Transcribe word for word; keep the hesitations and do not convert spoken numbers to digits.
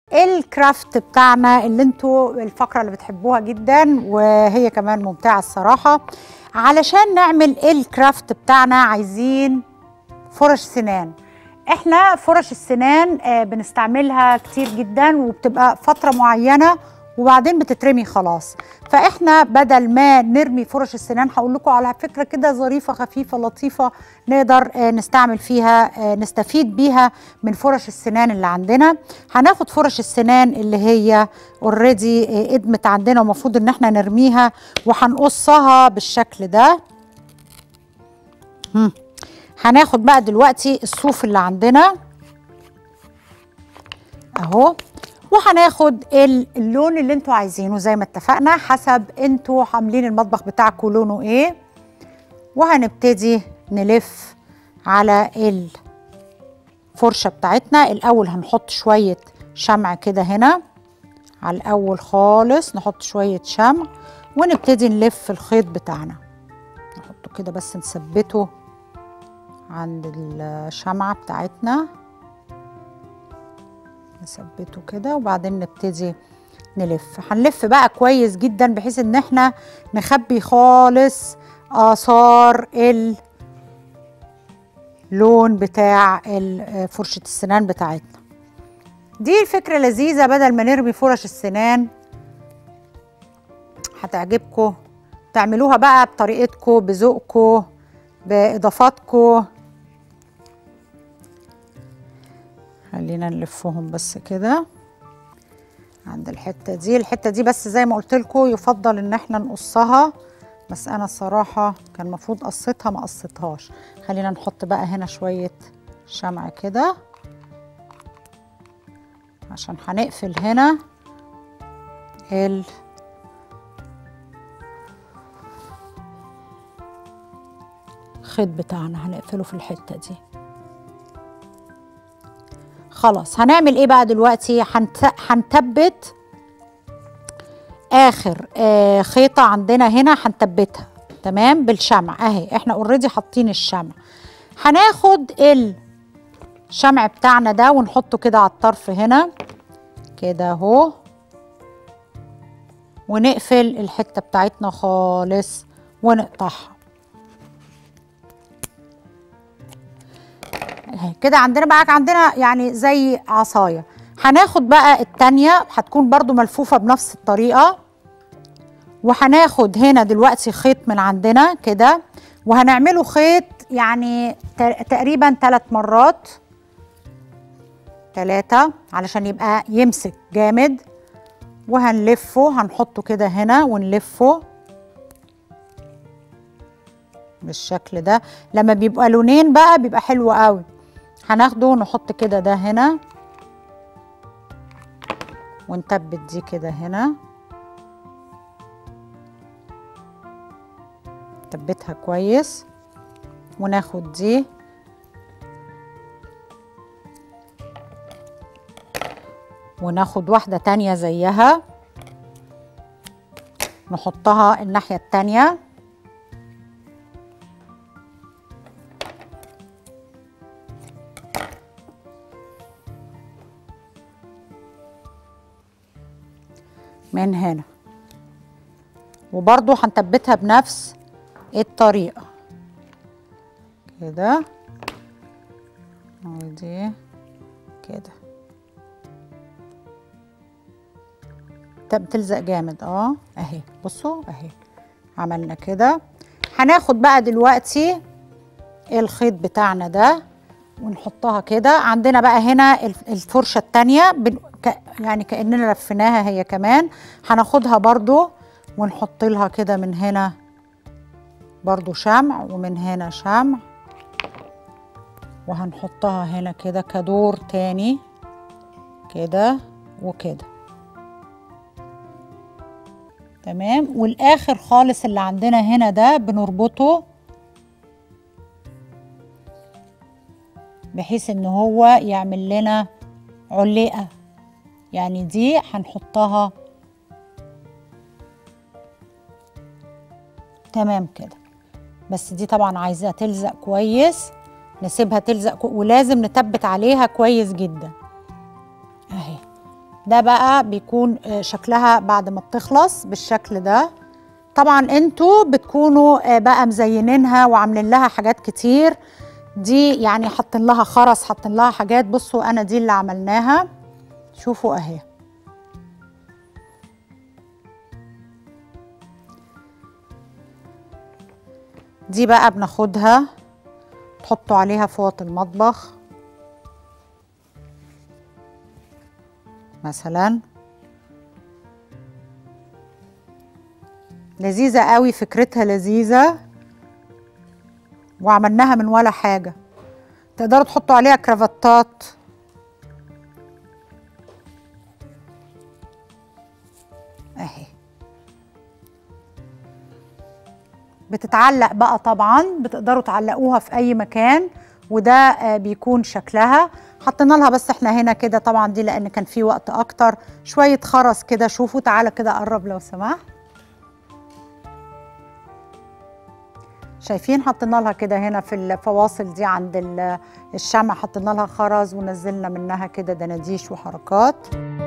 الكرافت بتاعنا اللي انتوا الفقرة اللي بتحبوها جدا وهي كمان ممتعة الصراحة. علشان نعمل الكرافت بتاعنا عايزين فرش سنان. احنا فرش السنان آه بنستعملها كتير جدا وبتبقى فترة معينة وبعدين بتترمي خلاص. فاحنا بدل ما نرمي فرش السنان هقول لكم على فكرة كده ظريفة خفيفة لطيفة نقدر آه نستعمل فيها آه نستفيد بيها من فرش السنان اللي عندنا. هناخد فرش السنان اللي هي اوريدي آه ادمت عندنا ومفروض ان احنا نرميها وهنقصها بالشكل ده. هم. هناخد بقى دلوقتي الصوف اللي عندنا اهو، وهناخد اللون اللي انتوا عايزينه زي ما اتفقنا حسب انتوا عاملين المطبخ بتاعكم لونه ايه. وهنبتدي نلف على الفرشة بتاعتنا. الاول هنحط شوية شمع كده هنا على الاول خالص، نحط شوية شمع ونبتدي نلف الخيط بتاعنا. نحطه كده بس نثبته عند الشمعة بتاعتنا، نثبته كده وبعدين نبتدي نلف. هنلف بقى كويس جدا بحيث ان احنا نخبي خالص آثار اللون بتاع فرشة السنان بتاعتنا. دي الفكرة لذيذة، بدل ما نرمي فرش السنان هتعجبكم. تعملوها بقى بطريقتكم بذوقكم بإضافاتكم. خلينا نلفهم بس كده عند الحتة دي. الحتة دي بس زي ما قلت لكم يفضل ان احنا نقصها، بس انا الصراحة كان المفروض قصتها ما قصتهاش. خلينا نحط بقى هنا شوية شمع كده عشان هنقفل هنا ال الخيط بتاعنا، هنقفله في الحتة دي. خلاص هنعمل ايه بقى دلوقتي؟ هنثبت اخر آه خيطة عندنا هنا، هنثبتها تمام بالشمع اهي. احنا اوريدي حاطين الشمع. هناخد الشمع بتاعنا ده ونحطه كده على الطرف هنا كده اهو، ونقفل الحتة بتاعتنا خالص ونقطعها كده. عندنا بقى عندنا يعني زي عصاية. هناخد بقى التانية هتكون برضو ملفوفة بنفس الطريقة، وهناخد هنا دلوقتي خيط من عندنا كده وهنعمله خيط يعني تقريبا ثلاث مرات، ثلاثة علشان يبقى يمسك جامد. وهنلفه هنحطه كده هنا ونلفه بالشكل ده. لما بيبقى لونين بقى بيبقى حلو قوي. هناخده ونحط كده ده هنا ونثبت دي كده هنا، نثبتها كويس. وناخد دي وناخد واحدة تانية زيها نحطها الناحية التانية من هنا، وبرضو هنثبتها بنفس الطريقة كده. ودي كده بتلزق جامد اه اهي. بصوا اهي عملنا كده. هناخد بقى دلوقتي الخيط بتاعنا ده ونحطها كده. عندنا بقى هنا الفرشة التانية يعني كأننا لفيناها هي كمان. هناخدها برضو ونحط لها كده من هنا برضو شمع ومن هنا شمع، وهنحطها هنا كده كدور تاني كده وكده تمام. والاخر خالص اللي عندنا هنا ده بنربطه بحيث ان هو يعمل لنا علقة. يعني دي هنحطها تمام كده، بس دي طبعا عايزاها تلزق كويس. نسيبها تلزق كو... ولازم نثبت عليها كويس جدا اهي. ده بقى بيكون شكلها بعد ما بتخلص بالشكل ده. طبعا انتوا بتكونوا بقى مزينينها وعاملين لها حاجات كتير، دي يعني حاطين لها خرز، حاطين لها حاجات. بصوا انا دي اللي عملناها، شوفوا اهي. دي بقى بناخدها تحطوا عليها فوط المطبخ مثلا. لذيذة قوي، فكرتها لذيذة وعملناها من ولا حاجة. تقدروا تحطوا عليها كرافتات اهي، بتتعلق بقى طبعا، بتقدروا تعلقوها في اي مكان، وده بيكون شكلها. حطينا لها بس احنا هنا كده طبعا دي لان كان في وقت اكتر، شوية خرز كده. شوفوا تعالى كده قرب لو سمحت، شايفين؟ حطينا لها كده هنا في الفواصل دي عند الشمع، حطينا لها خرز ونزلنا منها كده دناديش وحركات.